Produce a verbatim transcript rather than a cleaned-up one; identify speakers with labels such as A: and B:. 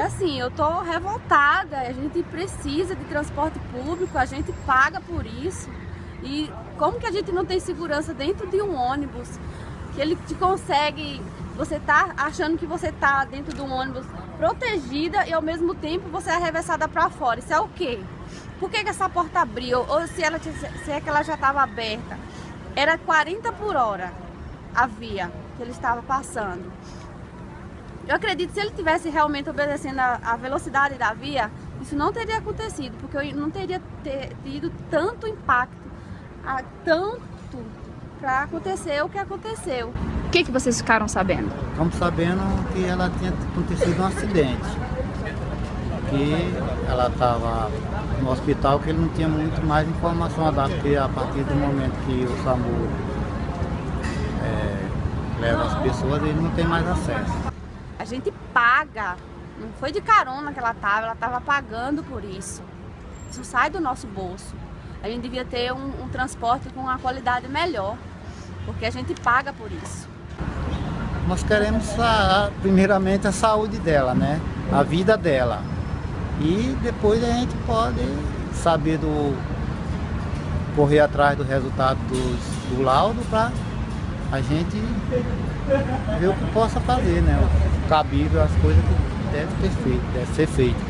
A: assim, eu tô revoltada, a gente precisa de transporte público, a gente paga por isso. E como que a gente não tem segurança dentro de um ônibus, que ele te consegue, você tá achando que você tá dentro de um ônibus protegida e ao mesmo tempo você é arremessada para fora. Isso é o quê? Por que que essa porta abriu? Ou se, ela, se é que ela já estava aberta? Era quarenta por hora a via que ele estava passando. Eu acredito que se ele tivesse realmente obedecendo a, a velocidade da via, isso não teria acontecido, porque eu não teria ter, tido tanto impacto, a, tanto para acontecer o que aconteceu.
B: O que que vocês ficaram sabendo?
C: Estamos sabendo que ela tinha acontecido um acidente, que ela estava no hospital, que ele não tinha muito mais informação a dar, porque a partir do momento que o SAMU é, leva as pessoas, ele não tem mais acesso.
A: A gente paga, não foi de carona que ela estava, ela estava pagando por isso. Isso sai do nosso bolso. A gente devia ter um, um transporte com uma qualidade melhor, porque a gente paga por isso.
C: Nós queremos, a, primeiramente, a saúde dela, né? A vida dela. E depois a gente pode saber do... correr atrás do resultado dos, do laudo para a gente ver o que possa fazer, né? O cabível, as coisas que deve ter feito, deve ser feito.